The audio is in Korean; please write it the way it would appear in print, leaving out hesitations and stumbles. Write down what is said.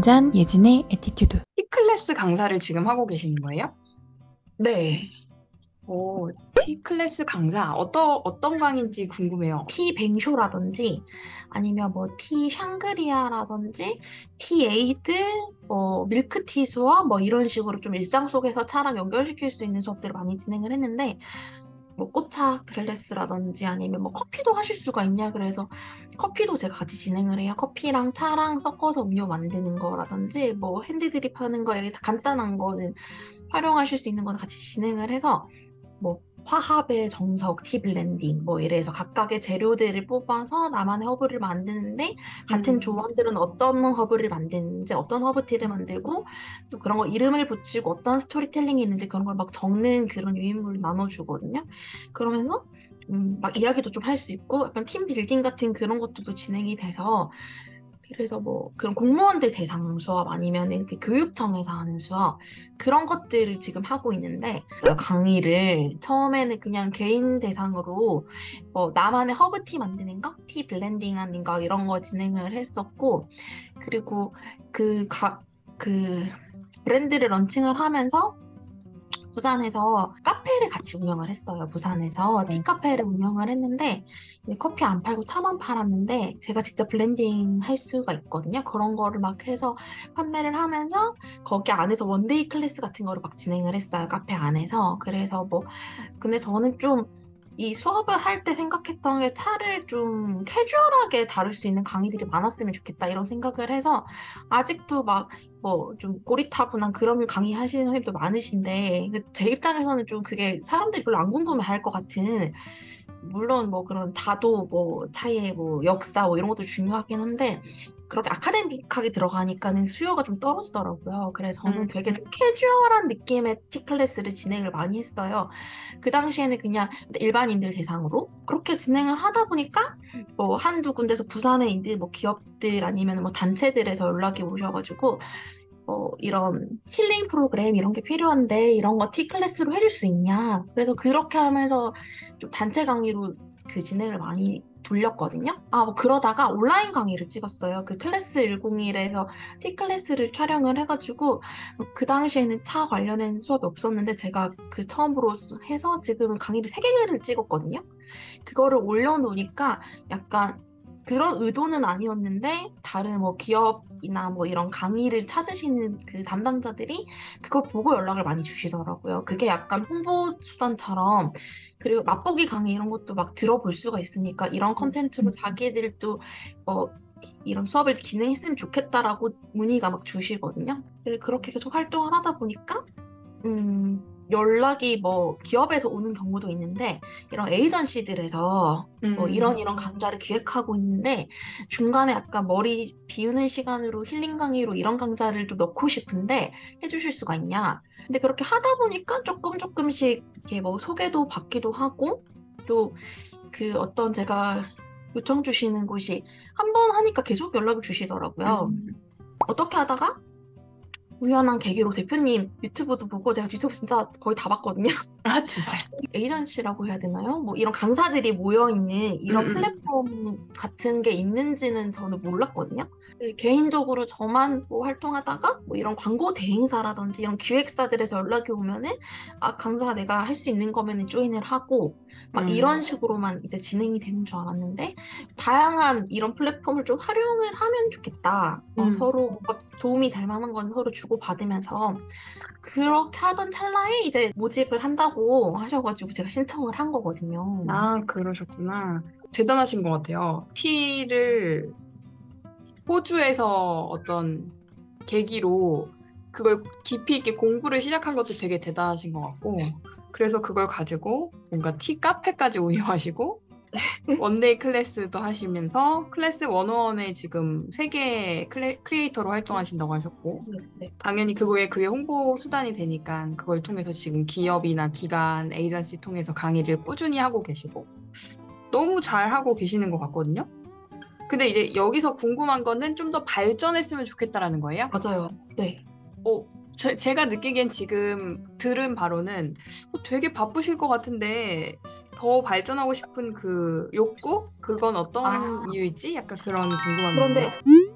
잔 예진의 에티튜드. T클래스 강사를 지금 하고 계시는 거예요? 네. 오, T클래스 강사. 어떤 강인지 궁금해요. 티 뱅쇼라든지 아니면 뭐 티 샹그리아라든지 티 에이드, 뭐 밀크티 수업 뭐 이런 식으로 좀 일상 속에서 차랑 연결시킬 수 있는 수업들을 많이 진행을 했는데 뭐 꽃차 클래스라든지 아니면 뭐 커피도 하실 수가 있냐 그래서 커피도 제가 같이 진행을 해요. 커피랑 차랑 섞어서 음료 만드는 거라든지 뭐 핸드드립 하는 거 이렇게 간단한 거는 활용하실 수 있는 거는 같이 진행을 해서 뭐 화합의 정석, 티 블렌딩 뭐 이래서 각각의 재료들을 뽑아서 나만의 허브를 만드는데 같은 조원들은 어떤 허브를 만드는지 어떤 허브티를 만들고 또 그런 거 이름을 붙이고 어떤 스토리텔링이 있는지 그런 걸 막 적는 그런 유인물을 나눠주거든요. 그러면서 막 이야기도 좀 할 수 있고 약간 팀 빌딩 같은 그런 것들도 진행이 돼서 그래서 뭐 그런 공무원들 대상 수업 아니면은 그 교육청에서 하는 수업 그런 것들을 지금 하고 있는데 강의를 처음에는 그냥 개인 대상으로 나만의 허브티 만드는 거, 티 블렌딩 하는 거 이런 거 진행을 했었고 그리고 그 브랜드를 런칭을 하면서 부산에서 카페를 같이 운영을 했어요. 부산에서 티카페를 운영을 했는데 이제 커피 안 팔고 차만 팔았는데 제가 직접 블렌딩 할 수가 있거든요. 그런 거를 막 해서 판매를 하면서 거기 안에서 원데이 클래스 같은 거를 막 진행을 했어요. 카페 안에서. 그래서 뭐 근데 저는 좀 이 수업을 할 때 생각했던 게 차를 좀 캐주얼하게 다룰 수 있는 강의들이 많았으면 좋겠다 이런 생각을 해서 아직도 막 뭐 좀 고리타분한 그런 류 강의 하시는 선생님도 많으신데 제 입장에서는 좀 그게 사람들이 별로 안 궁금해 할 것 같은 물론 뭐 그런 다도 뭐 차이의 뭐 역사 뭐 이런 것도 중요하긴 한데 그렇게 아카데믹하게 들어가니까는 수요가 좀 떨어지더라고요. 그래서 저는 되게 좀 캐주얼한 느낌의 티 클래스를 진행을 많이 했어요. 그 당시에는 그냥 일반인들 대상으로 그렇게 진행을 하다 보니까 뭐 한두 군데서 부산에 있는 뭐 기업들 아니면 뭐 단체들에서 연락이 오셔가지고 이런 힐링 프로그램 이런 게 필요한데 이런 거 T클래스로 해줄 수 있냐. 그래서 그렇게 하면서 좀 단체 강의로 그 진행을 많이 돌렸거든요. 뭐 그러다가 온라인 강의를 찍었어요. 그 클래스 101에서 T클래스를 촬영을 해가지고 그 당시에는 차 관련된 수업이 없었는데 제가 그 처음으로 해서 지금 강의를 3개를 찍었거든요. 그거를 올려놓으니까 약간 그런 의도는 아니었는데 다른 뭐 기업이나 뭐 이런 강의를 찾으시는 그 담당자들이 그걸 보고 연락을 많이 주시더라고요. 그게 약간 홍보 수단처럼 그리고 맛보기 강의 이런 것도 막 들어볼 수가 있으니까 이런 컨텐츠로 자기들도 어, 이런 수업을 진행했으면 좋겠다라고 문의가 막 주시거든요. 그렇게 계속 활동을 하다 보니까 연락이 뭐 기업에서 오는 경우도 있는데 이런 에이전시들에서 뭐 이런 강좌를 기획하고 있는데 중간에 약간 머리 비우는 시간으로 힐링 강의로 이런 강좌를 좀 넣고 싶은데 해주실 수가 있냐. 근데 그렇게 하다 보니까 조금씩 이렇게 뭐 소개도 받기도 하고 또 그 어떤 제가 요청 주시는 곳이 한 번 하니까 계속 연락을 주시더라고요. 어떻게 하다가 우연한 계기로 대표님 유튜브도 보고 제가 유튜브 진짜 거의 다 봤거든요. 아, 진짜. 에이전시라고 해야 되나요? 뭐 이런 강사들이 모여있는 이런 플랫폼 같은 게 있는지는 저는 몰랐거든요. 개인적으로 저만 뭐 활동하다가 뭐 이런 광고 대행사라든지 이런 기획사들에서 연락이 오면은 강사 내가 할 수 있는 거면은 조인을 하고 막 이런 식으로만 이제 진행이 되는 줄 알았는데 다양한 이런 플랫폼을 좀 활용을 하면 좋겠다. 서로 뭔가 도움이 될 만한 건 서로 주고받으면서 그렇게 하던 찰나에 이제 모집을 한다고 하셔가지고 제가 신청을 한 거거든요. 아, 그러셨구나. 대단하신 것 같아요. 티를 호주에서 어떤 계기로 그걸 깊이 있게 공부를 시작한 것도 되게 대단하신 것 같고, 그래서 그걸 가지고 뭔가 티 카페까지 운영하시고, 원데이 클래스도 하시면서 클래스 101에 지금 세계 크리에이터로 활동하신다고 하셨고, 네. 당연히 그게 홍보 수단이 되니까 그걸 통해서 지금 기업이나 기관, 에이전시 통해서 강의를 꾸준히 하고 계시고, 너무 잘 하고 계시는 것 같거든요. 근데 이제 여기서 궁금한 거는 좀 더 발전했으면 좋겠다라는 거예요. 맞아요. 네. 제가 느끼기엔 지금 들은 바로는 되게 바쁘실 것 같은데 더 발전하고 싶은 그 욕구? 그건 어떤 이유이지? 약간 그런 궁금함이 그런데 있네요.